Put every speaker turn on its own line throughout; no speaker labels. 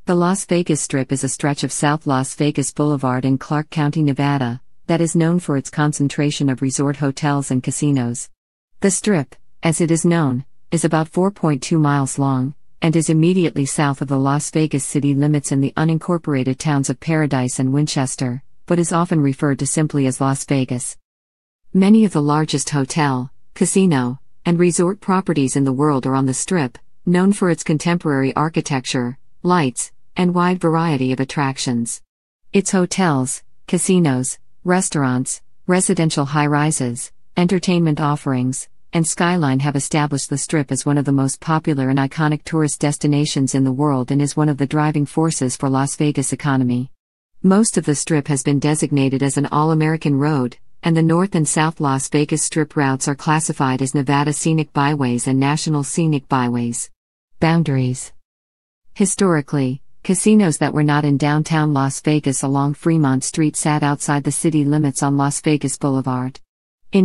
The Las Vegas Strip is a stretch of South Las Vegas Boulevard in Clark County, Nevada, that is known for its concentration of resort hotels and casinos. The Strip, as it is known, is about 4.2 miles long, and is immediately south of the Las Vegas city limits in the unincorporated towns of Paradise and Winchester, but is often referred to simply as Las Vegas. Many of the largest hotel, casino, and resort properties in the world are on the Strip, known for its contemporary architecture, lights, and wide variety of attractions. Its hotels, casinos, restaurants, residential high-rises, entertainment offerings, and skyline have established the Strip as one of the most popular and iconic tourist destinations in the world and is one of the driving forces for Las Vegas' economy. Most of the Strip has been designated as an All-American Road, and the North and South Las Vegas Strip routes are classified as Nevada Scenic Byways and National Scenic Byways. Boundaries. Historically, casinos that were not in downtown Las Vegas along Fremont Street sat outside the city limits on Las Vegas Boulevard. In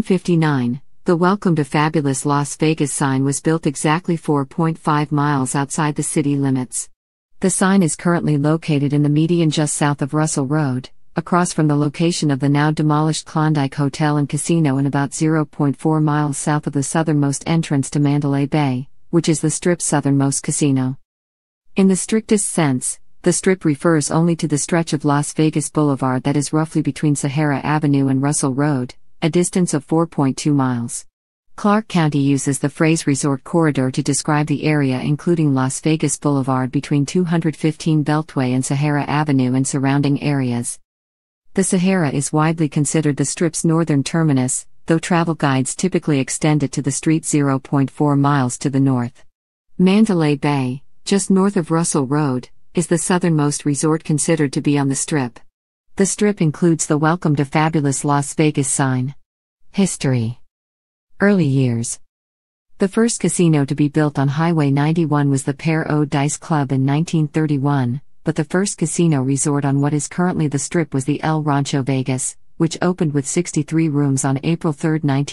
1959, the Welcome to Fabulous Las Vegas sign was built exactly 4.5 miles outside the city limits. The sign is currently located in the median just south of Russell Road, across from the location of the now demolished Klondike Hotel and Casino and about 0.4 miles south of the southernmost entrance to Mandalay Bay, which is the Strip's southernmost casino. In the strictest sense, the Strip refers only to the stretch of Las Vegas Boulevard that is roughly between Sahara Avenue and Russell Road, a distance of 4.2 miles. Clark County uses the phrase resort corridor to describe the area including Las Vegas Boulevard between 215 Beltway and Sahara Avenue and surrounding areas. The Sahara is widely considered the Strip's northern terminus, though travel guides typically extend it to the street 0.4 miles to the north. Mandalay Bay, just north of Russell Road, is the southernmost resort considered to be on the Strip. The Strip includes the Welcome to Fabulous Las Vegas sign. History. Early years. The first casino to be built on Highway 91 was the Paradise Club in 1931, but the first casino resort on what is currently the Strip was the El Rancho Vegas, which opened with 63 rooms on April 3,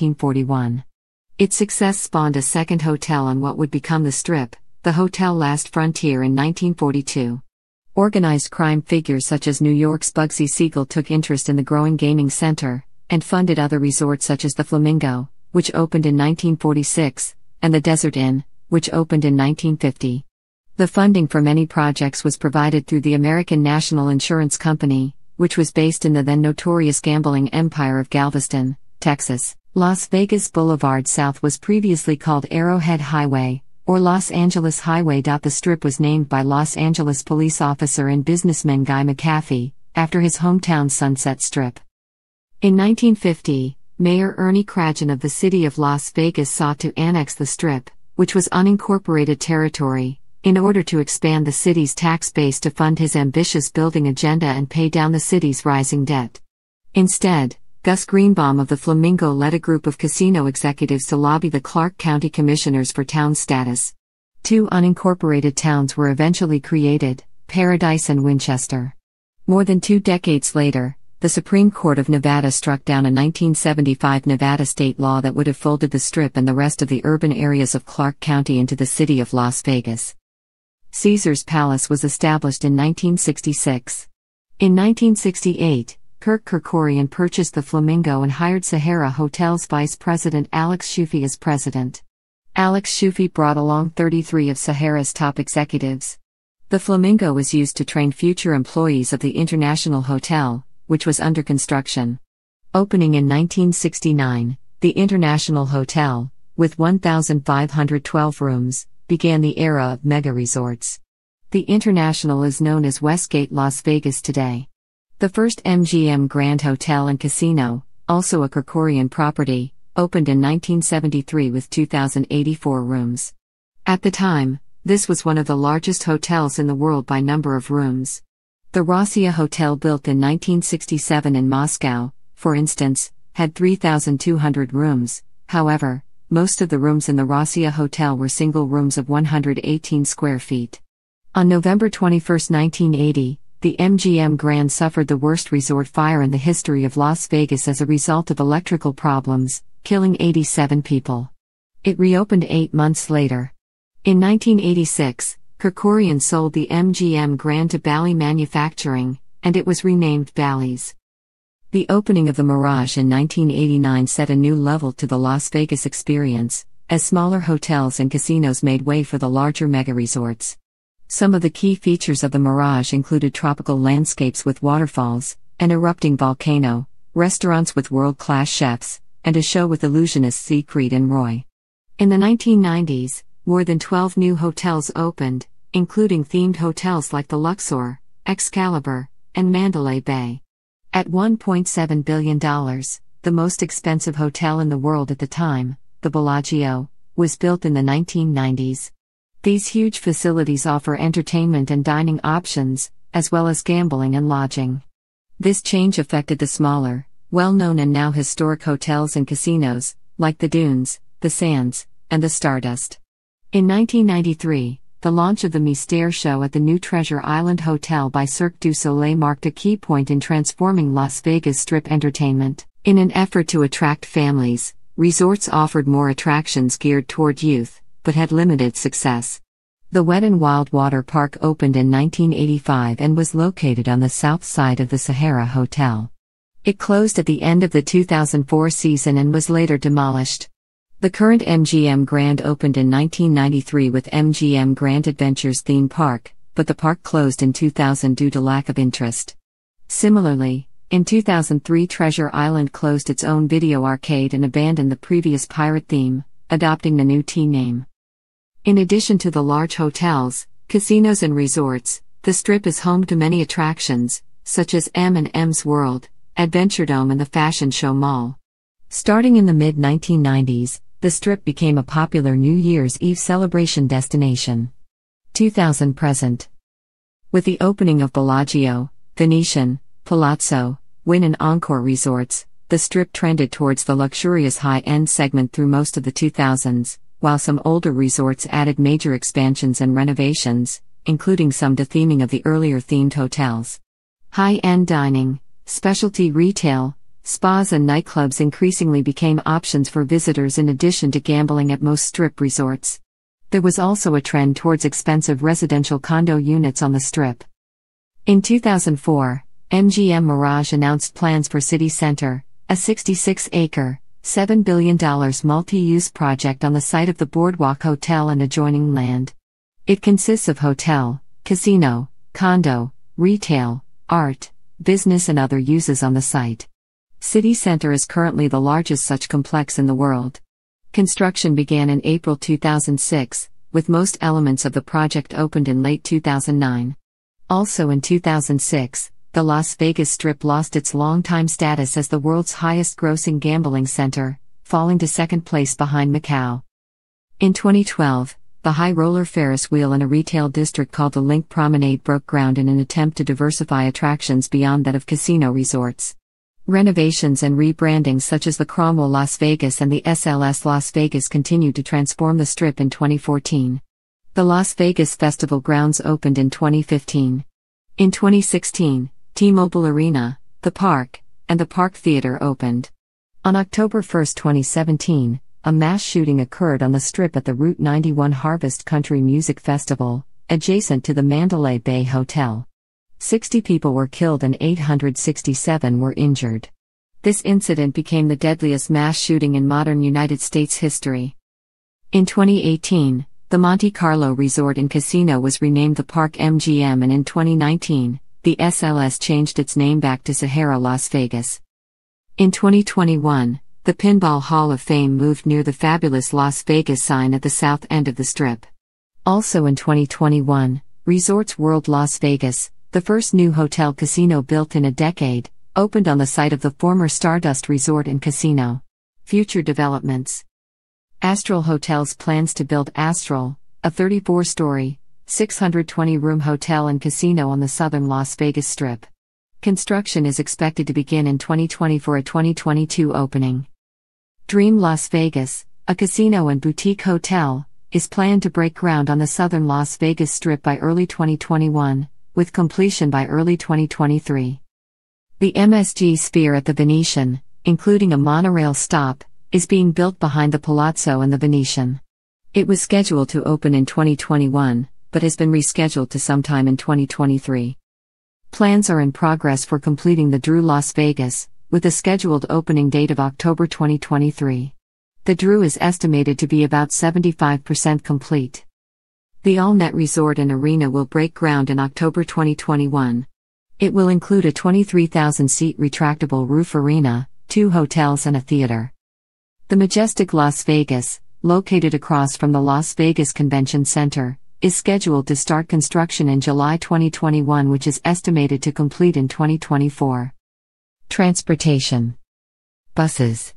1941. Its success spawned a second hotel on what would become the Strip, the Hotel Last Frontier in 1942. Organized crime figures such as New York's Bugsy Siegel took interest in the growing gaming center, and funded other resorts such as the Flamingo, which opened in 1946, and the Desert Inn, which opened in 1950. The funding for many projects was provided through the American National Insurance Company, which was based in the then notorious gambling empire of Galveston, Texas. Las Vegas Boulevard South was previously called Arrowhead Highway, or Los Angeles Highway. The Strip was named by Los Angeles police officer and businessman Guy McAfee, after his hometown Sunset Strip. In 1950, Mayor Ernie Cragen of the city of Las Vegas sought to annex the Strip, which was unincorporated territory, in order to expand the city's tax base to fund his ambitious building agenda and pay down the city's rising debt. Instead, Gus Greenbaum of the Flamingo led a group of casino executives to lobby the Clark County Commissioners for town status. Two unincorporated towns were eventually created, Paradise and Winchester. More than 2 decades later, the Supreme Court of Nevada struck down a 1975 Nevada state law that would have folded the Strip and the rest of the urban areas of Clark County into the city of Las Vegas. Caesar's Palace was established in 1966. In 1968, Kirk Kerkorian purchased the Flamingo and hired Sahara Hotel's vice president Alex Schufe as president. Alex Schufe brought along 33 of Sahara's top executives. The Flamingo was used to train future employees of the International Hotel, which was under construction. Opening in 1969, the International Hotel, with 1,512 rooms, began the era of mega-resorts. The International is known as Westgate Las Vegas today. The first MGM Grand Hotel and Casino, also a Kerkorian property, opened in 1973 with 2,084 rooms. At the time, this was one of the largest hotels in the world by number of rooms. The Rossiya Hotel, built in 1967 in Moscow, for instance, had 3,200 rooms. However, most of the rooms in the Rossiya Hotel were single rooms of 118 square feet. On November 21, 1980, the MGM Grand suffered the worst resort fire in the history of Las Vegas as a result of electrical problems, killing 87 people. It reopened 8 months later. In 1986, Kerkorian sold the MGM Grand to Bally Manufacturing, and it was renamed Bally's. The opening of the Mirage in 1989 set a new level to the Las Vegas experience, as smaller hotels and casinos made way for the larger mega-resorts. Some of the key features of the Mirage included tropical landscapes with waterfalls, an erupting volcano, restaurants with world-class chefs, and a show with illusionists Siegfried and Roy. In the 1990s, more than 12 new hotels opened, including themed hotels like the Luxor, Excalibur, and Mandalay Bay. At $1.7 billion, the most expensive hotel in the world at the time, the Bellagio, was built in the 1990s. These huge facilities offer entertainment and dining options, as well as gambling and lodging. This change affected the smaller, well-known and now historic hotels and casinos, like the Dunes, the Sands, and the Stardust. In 1993, the launch of the Mystère Show at the new Treasure Island Hotel by Cirque du Soleil marked a key point in transforming Las Vegas Strip entertainment. In an effort to attract families, resorts offered more attractions geared toward youth, but had limited success. The Wet n Wild Water Park opened in 1985 and was located on the south side of the Sahara Hotel. It closed at the end of the 2004 season and was later demolished. The current MGM Grand opened in 1993 with MGM Grand Adventures theme park, but the park closed in 2000 due to lack of interest. Similarly, in 2003 Treasure Island closed its own video arcade and abandoned the previous pirate theme, adopting the new T name. In addition to the large hotels, casinos and resorts, the Strip is home to many attractions, such as M&M's World, Adventuredome and the Fashion Show Mall. Starting in the mid-1990s, the Strip became a popular New Year's Eve celebration destination. 2000 present. With the opening of Bellagio, Venetian, Palazzo, Wynn and Encore resorts, the Strip trended towards the luxurious high-end segment through most of the 2000s, while some older resorts added major expansions and renovations, including some de-theming of the earlier themed hotels. High-end dining, specialty retail, spas and nightclubs increasingly became options for visitors in addition to gambling at most Strip resorts. There was also a trend towards expensive residential condo units on the Strip. In 2004, MGM Mirage announced plans for City Center, a 66-acre, $7 billion multi-use project on the site of the Boardwalk Hotel and adjoining land. It consists of hotel, casino, condo, retail, art, business and other uses on the site. City Center is currently the largest such complex in the world. Construction began in April 2006, with most elements of the project opened in late 2009. Also in 2006, the Las Vegas Strip lost its longtime status as the world's highest-grossing gambling center, falling to second place behind Macau. In 2012, the high roller Ferris wheel in a retail district called the Link Promenade broke ground in an attempt to diversify attractions beyond that of casino resorts. Renovations and rebranding such as the Cromwell Las Vegas and the SLS Las Vegas continued to transform the Strip in 2014. The Las Vegas Festival Grounds opened in 2015. In 2016, T-Mobile Arena, the Park, and the Park Theater opened. On October 1, 2017, a mass shooting occurred on the Strip at the Route 91 Harvest Country Music Festival, adjacent to the Mandalay Bay Hotel. 60 people were killed and 867 were injured. This incident became the deadliest mass shooting in modern United States history. In 2018, the Monte Carlo Resort and Casino was renamed the Park MGM, and in 2019, the SLS changed its name back to Sahara Las Vegas. In 2021, the Pinball Hall of Fame moved near the fabulous Las Vegas sign at the south end of the Strip. Also in 2021, Resorts World Las Vegas, the first new hotel casino built in a decade, opened on the site of the former Stardust Resort and Casino. Future developments. Astral Hotels plans to build Astral, a 34-story, 620-room hotel and casino on the southern Las Vegas Strip. Construction is expected to begin in 2020 for a 2022 opening. Dream Las Vegas, a casino and boutique hotel, is planned to break ground on the southern Las Vegas Strip by early 2021, with completion by early 2023. The MSG Sphere at the Venetian, including a monorail stop, is being built behind the Palazzo and the Venetian. It was scheduled to open in 2021, but has been rescheduled to sometime in 2023. Plans are in progress for completing the Drew Las Vegas, with a scheduled opening date of October 2023. The Drew is estimated to be about 75% complete. The all-net resort and arena will break ground in October 2021. It will include a 23,000-seat retractable roof arena, 2 hotels and a theater. The majestic Las Vegas, located across from the Las Vegas Convention Center, is scheduled to start construction in July 2021, which is estimated to complete in 2024. Transportation. Buses.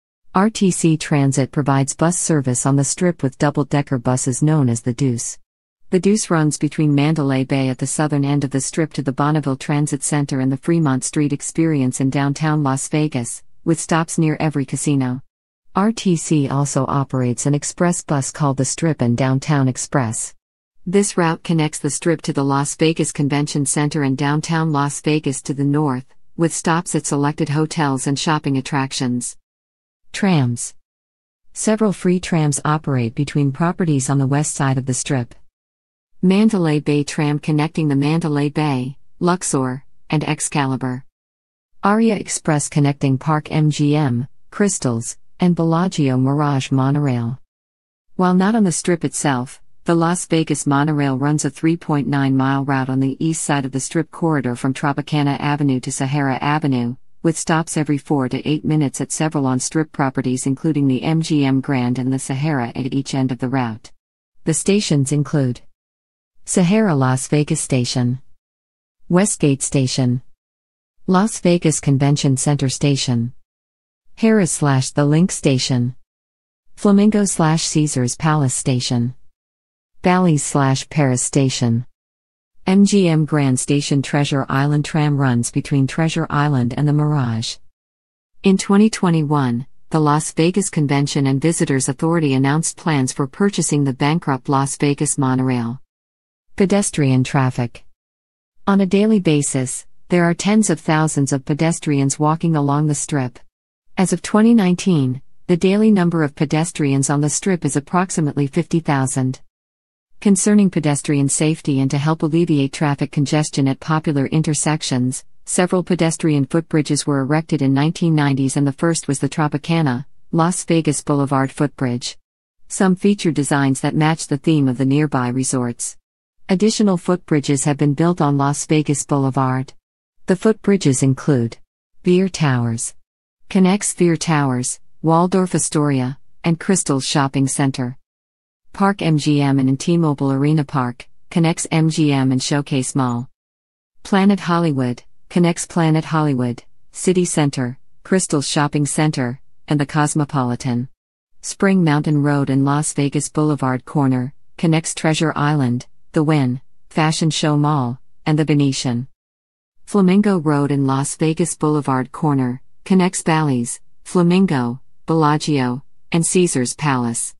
RTC Transit provides bus service on the Strip with double-decker buses known as the Deuce. The Deuce runs between Mandalay Bay at the southern end of the Strip to the Bonneville Transit Center and the Fremont Street Experience in downtown Las Vegas, with stops near every casino. RTC also operates an express bus called the Strip and Downtown Express. This route connects the Strip to the Las Vegas Convention Center and downtown Las Vegas to the north, with stops at selected hotels and shopping attractions. Trams. Several free trams operate between properties on the west side of the Strip. Mandalay Bay Tram connecting the Mandalay Bay, Luxor, and Excalibur. Aria Express connecting Park MGM, Crystals, and Bellagio Mirage Monorail. While not on the Strip itself, the Las Vegas Monorail runs a 3.9-mile route on the east side of the Strip corridor from Tropicana Avenue to Sahara Avenue, with stops every 4 to 8 minutes at several on-Strip properties including the MGM Grand and the Sahara at each end of the route. The stations include Sahara Las Vegas Station, Westgate Station, Las Vegas Convention Center Station, Harrah's/The Link Station, Flamingo/Caesars Palace Station, Bally's/Paris Station. MGM Grand Station. Treasure Island tram runs between Treasure Island and the Mirage. In 2021, the Las Vegas Convention and Visitors Authority announced plans for purchasing the bankrupt Las Vegas monorail. Pedestrian traffic. On a daily basis, there are tens of thousands of pedestrians walking along the Strip. As of 2019, the daily number of pedestrians on the Strip is approximately 50,000. Concerning pedestrian safety and to help alleviate traffic congestion at popular intersections, several pedestrian footbridges were erected in 1990s, and the first was the Tropicana, Las Vegas Boulevard footbridge. Some feature designs that match the theme of the nearby resorts. Additional footbridges have been built on Las Vegas Boulevard. The footbridges include Veer Towers, connects Veer Towers, Waldorf Astoria, and Crystals Shopping Center. Park MGM and T-Mobile Arena Park, connects MGM and Showcase Mall. Planet Hollywood, connects Planet Hollywood, City Center, Crystals Shopping Center, and the Cosmopolitan. Spring Mountain Road and Las Vegas Boulevard Corner, connects Treasure Island, the Wynn, Fashion Show Mall, and the Venetian. Flamingo Road and Las Vegas Boulevard Corner, connects Bally's, Flamingo, Bellagio, and Caesars Palace.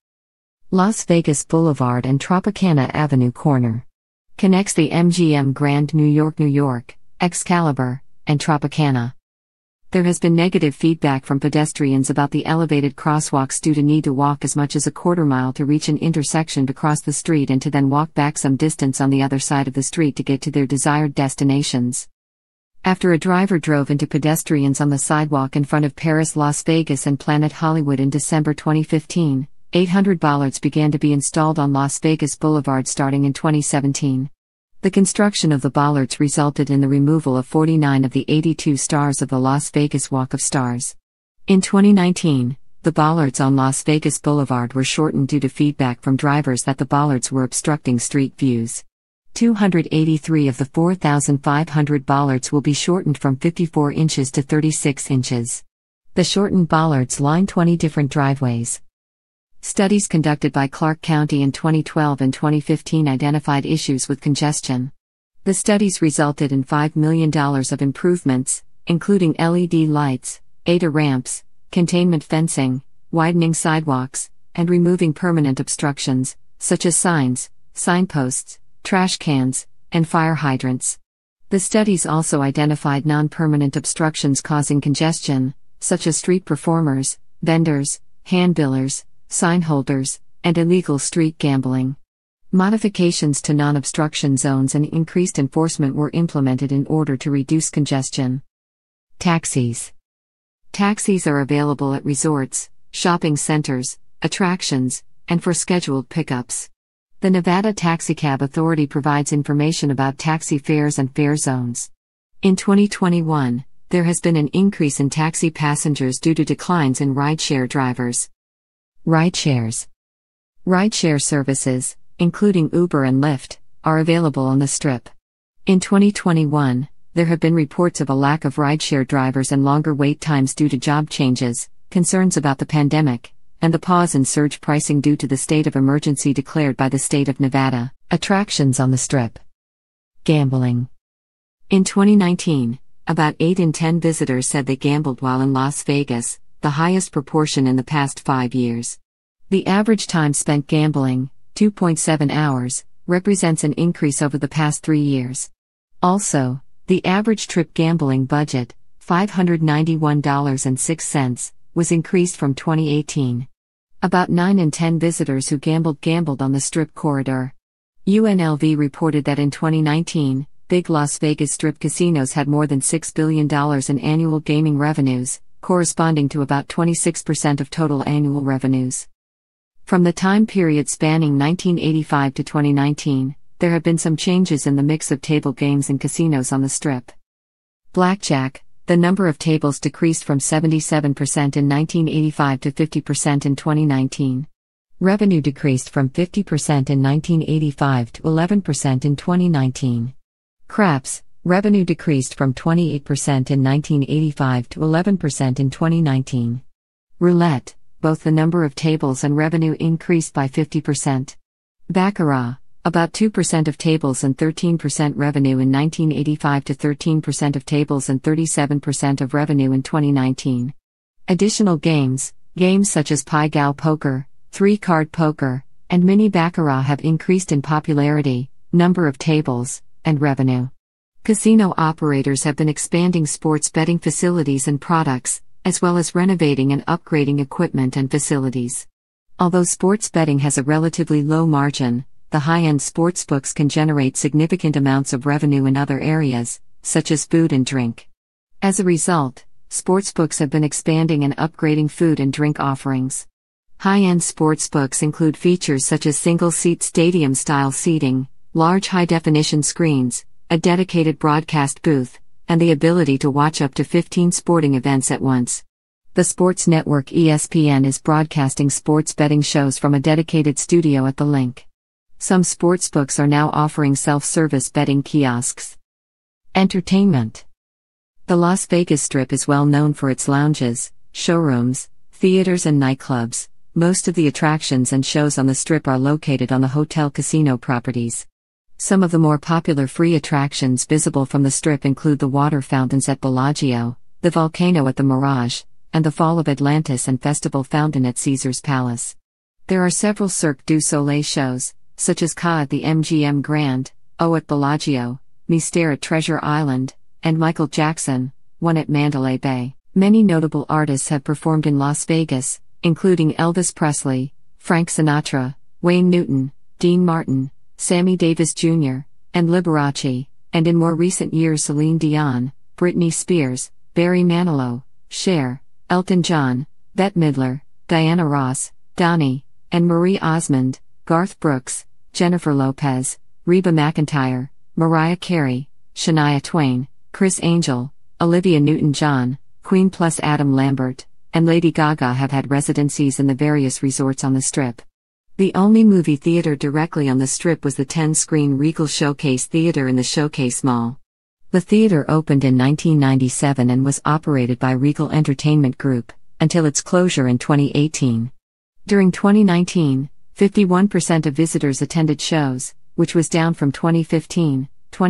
Las Vegas Boulevard and Tropicana Avenue Corner, connects the MGM Grand New York, Excalibur, and Tropicana. There has been negative feedback from pedestrians about the elevated crosswalks due to need to walk as much as a quarter mile to reach an intersection to cross the street and to then walk back some distance on the other side of the street to get to their desired destinations. After a driver drove into pedestrians on the sidewalk in front of Paris Las Vegas and Planet Hollywood in December 2015, 800 bollards began to be installed on Las Vegas Boulevard starting in 2017. The construction of the bollards resulted in the removal of 49 of the 82 stars of the Las Vegas Walk of Stars. In 2019, the bollards on Las Vegas Boulevard were shortened due to feedback from drivers that the bollards were obstructing street views. 283 of the 4,500 bollards will be shortened from 54 inches to 36 inches. The shortened bollards line 20 different driveways. Studies conducted by Clark County in 2012 and 2015 identified issues with congestion. The studies resulted in $5 million of improvements, including LED lights, ADA ramps, containment fencing, widening sidewalks, and removing permanent obstructions, such as signs, signposts, trash cans, and fire hydrants. The studies also identified non-permanent obstructions causing congestion, such as street performers, vendors, handbillers, sign holders, and illegal street gambling. Modifications to non-obstruction zones and increased enforcement were implemented in order to reduce congestion. Taxis. Taxis are available at resorts, shopping centers, attractions, and for scheduled pickups. The Nevada Taxicab Authority provides information about taxi fares and fare zones. In 2021, there has been an increase in taxi passengers due to declines in rideshare drivers. Rideshares. Rideshare services, including Uber and Lyft, are available on the Strip. In 2021, there have been reports of a lack of rideshare drivers and longer wait times due to job changes, concerns about the pandemic, and the pause in surge pricing due to the state of emergency declared by the state of Nevada. Attractions on the Strip. Gambling. In 2019, about 8 in 10 visitors said they gambled while in Las Vegas, the highest proportion in the past 5 years. The average time spent gambling, 2.7 hours, represents an increase over the past 3 years. Also, the average trip gambling budget, $591.06, was increased from 2018. About 9 in 10 visitors who gambled on the Strip corridor. UNLV reported that in 2019, big Las Vegas Strip casinos had more than $6 billion in annual gaming revenues, corresponding to about 26% of total annual revenues. From the time period spanning 1985 to 2019, there have been some changes in the mix of table games in casinos on the Strip. Blackjack, the number of tables decreased from 77% in 1985 to 50% in 2019. Revenue decreased from 50% in 1985 to 11% in 2019. Craps, revenue decreased from 28% in 1985 to 11% in 2019. Roulette, both the number of tables and revenue increased by 50%. Baccarat, about 2% of tables and 13% revenue in 1985 to 13% of tables and 37% of revenue in 2019. Additional games such as Pai Gow Poker, 3-card poker, and mini baccarat have increased in popularity, number of tables, and revenue. Casino operators have been expanding sports betting facilities and products, as well as renovating and upgrading equipment and facilities. Although sports betting has a relatively low margin, the high-end sportsbooks can generate significant amounts of revenue in other areas, such as food and drink. As a result, sportsbooks have been expanding and upgrading food and drink offerings. High-end sportsbooks include features such as single-seat stadium-style seating, large high-definition screens, a dedicated broadcast booth, and the ability to watch up to 15 sporting events at once. The sports network ESPN is broadcasting sports betting shows from a dedicated studio at the link. Some sportsbooks are now offering self-service betting kiosks. Entertainment. The Las Vegas Strip is well known for its lounges, showrooms, theaters and nightclubs. Most of the attractions and shows on the Strip are located on the hotel casino properties. Some of the more popular free attractions visible from the Strip include the water fountains at Bellagio, the volcano at the Mirage, and the Fall of Atlantis and Festival Fountain at Caesar's Palace. There are several Cirque du Soleil shows, such as Ka at the MGM Grand, O at Bellagio, Mystère at Treasure Island, and Michael Jackson, one at Mandalay Bay. Many notable artists have performed in Las Vegas, including Elvis Presley, Frank Sinatra, Wayne Newton, Dean Martin, Sammy Davis Jr., and Liberace, and in more recent years Celine Dion, Britney Spears, Barry Manilow, Cher, Elton John, Bette Midler, Diana Ross, Donnie, and Marie Osmond, Garth Brooks, Jennifer Lopez, Reba McEntire, Mariah Carey, Shania Twain, Chris Angel, Olivia Newton-John, Queen plus Adam Lambert, and Lady Gaga have had residencies in the various resorts on the Strip. The only movie theater directly on the Strip was the 10-screen Regal Showcase Theater in the Showcase Mall. The theater opened in 1997 and was operated by Regal Entertainment Group, until its closure in 2018. During 2019, 51% of visitors attended shows, which was down from 2015,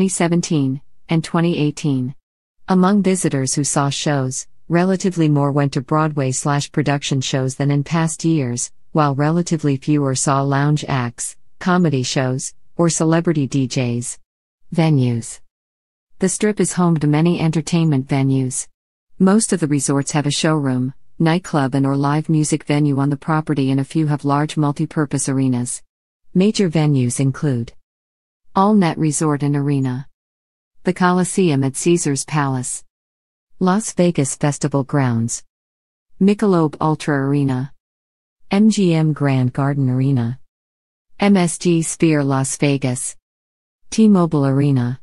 2017, and 2018. Among visitors who saw shows, relatively more went to Broadway/production shows than in past years, while relatively fewer saw lounge acts, comedy shows, or celebrity DJs. Venues. The Strip is home to many entertainment venues. Most of the resorts have a showroom, nightclub and/or live music venue on the property, and a few have large multi-purpose arenas. Major venues include All-Net Resort and Arena, the Coliseum at Caesars Palace, Las Vegas Festival Grounds, Michelob Ultra Arena, MGM Grand Garden Arena, MSG Sphere Las Vegas, T-Mobile Arena,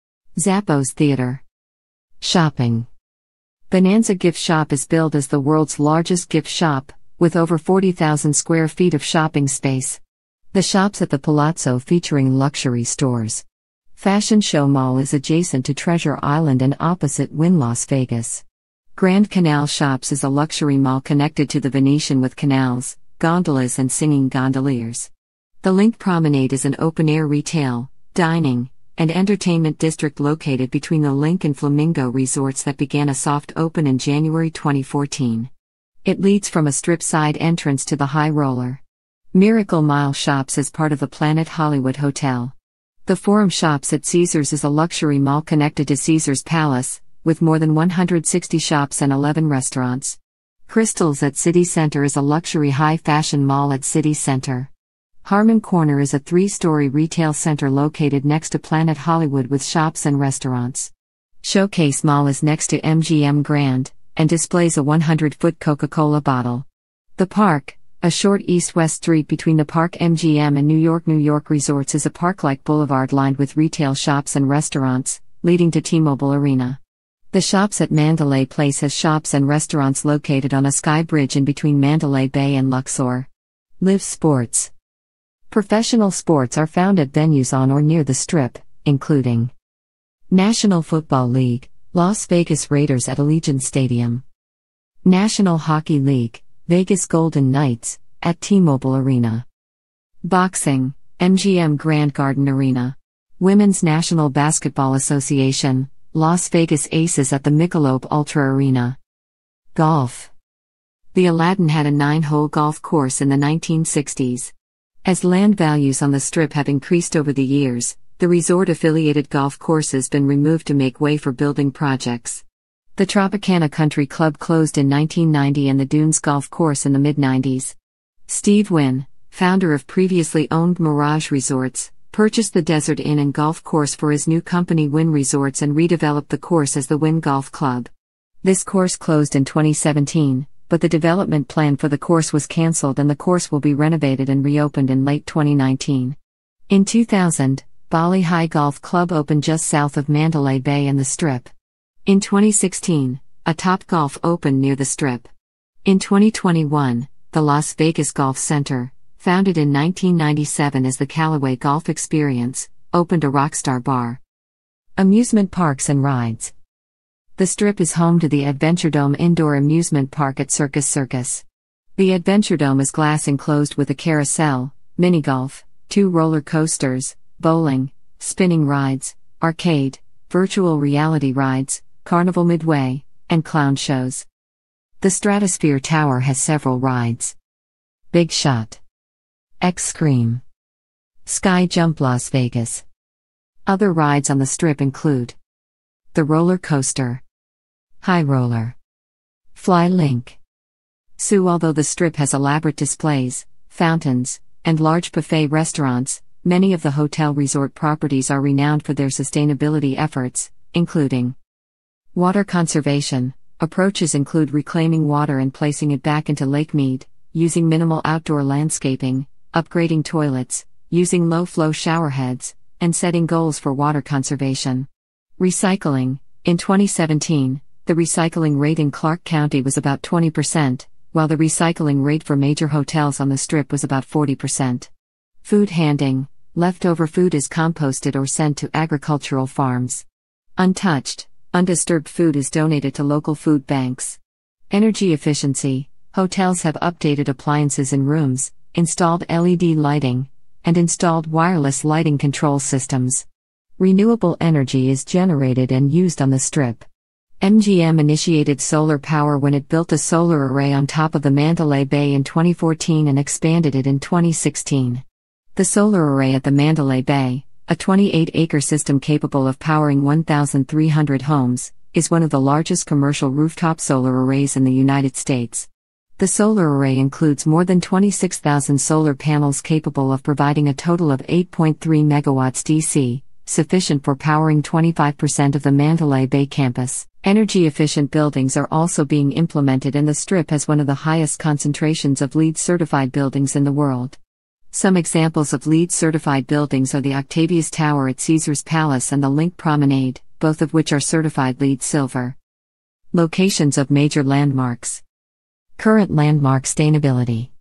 Zappos Theater. Shopping. Bonanza Gift Shop is billed as the world's largest gift shop, with over 40,000 square feet of shopping space. The shop's at the Palazzo featuring luxury stores. Fashion Show Mall is adjacent to Treasure Island and opposite Wynn Las Vegas. Grand Canal Shops is a luxury mall connected to the Venetian with canals, gondolas and singing gondoliers. The Link Promenade is an open-air retail, dining, and entertainment district located between the Link and Flamingo resorts that began a soft open in January 2014. It leads from a strip side entrance to the High Roller. Miracle Mile Shops is part of the Planet Hollywood Hotel. The Forum Shops at Caesars is a luxury mall connected to Caesars Palace, with more than 160 shops and 11 restaurants. Crystals at City Center is a luxury high-fashion mall at City Center. Harmon Corner is a 3-story retail center located next to Planet Hollywood with shops and restaurants. Showcase Mall is next to MGM Grand, and displays a 100-foot Coca-Cola bottle. The Park, a short east-west street between the Park MGM and New York Resorts, is a park-like boulevard lined with retail shops and restaurants, leading to T-Mobile Arena. The Shops at Mandalay Place has shops and restaurants located on a sky bridge in between Mandalay Bay and Luxor. Live Sports. Professional sports are found at venues on or near the Strip, including National Football League, Las Vegas Raiders at Allegiant Stadium. National Hockey League, Vegas Golden Knights, at T-Mobile Arena. Boxing, MGM Grand Garden Arena. Women's National Basketball Association, Las Vegas Aces at the Michelob Ultra Arena. Golf. The Aladdin had a 9-hole golf course in the 1960s. As land values on the Strip have increased over the years, the resort-affiliated golf course has been removed to make way for building projects. The Tropicana Country Club closed in 1990 and the Dunes Golf Course in the mid-90s. Steve Wynn, founder of previously owned Mirage Resorts, purchased the Desert Inn and Golf Course for his new company Wynn Resorts and redeveloped the course as the Wynn Golf Club. This course closed in 2017. But the development plan for the course was cancelled and the course will be renovated and reopened in late 2019. In 2000, Bali High Golf Club opened just south of Mandalay Bay and the Strip. In 2016, a Topgolf opened near the Strip. In 2021, the Las Vegas Golf Center, founded in 1997 as the Callaway Golf Experience, opened a Rockstar Bar. Amusement parks and rides. The Strip is home to the Adventuredome indoor amusement park at Circus Circus. The Adventuredome is glass enclosed with a carousel, mini-golf, 2 roller coasters, bowling, spinning rides, arcade, virtual reality rides, carnival midway, and clown shows. The Stratosphere Tower has several rides. Big Shot, X-Scream, Sky Jump Las Vegas. Other rides on the Strip include the roller coaster, High Roller, Fly Link. Although the Strip has elaborate displays, fountains, and large buffet restaurants, many of the hotel resort properties are renowned for their sustainability efforts, including water conservation. Approaches include reclaiming water and placing it back into Lake Mead, using minimal outdoor landscaping, upgrading toilets, using low-flow showerheads, and setting goals for water conservation. Recycling. In 2017, the recycling rate in Clark County was about 20%, while the recycling rate for major hotels on the Strip was about 40%. Food handing. Leftover food is composted or sent to agricultural farms. Untouched, undisturbed food is donated to local food banks. Energy efficiency. Hotels have updated appliances in rooms, installed LED lighting, and installed wireless lighting control systems. Renewable energy is generated and used on the Strip. MGM initiated solar power when it built a solar array on top of the Mandalay Bay in 2014 and expanded it in 2016. The solar array at the Mandalay Bay, a 28-acre system capable of powering 1,300 homes, is one of the largest commercial rooftop solar arrays in the United States. The solar array includes more than 26,000 solar panels capable of providing a total of 8.3 megawatts DC, sufficient for powering 25% of the Mandalay Bay campus. Energy-efficient buildings are also being implemented, and the Strip has one of the highest concentrations of LEED-certified buildings in the world. Some examples of LEED-certified buildings are the Octavius Tower at Caesars Palace and the Link Promenade, both of which are certified LEED Silver. Locations of major landmarks. Current landmark sustainability.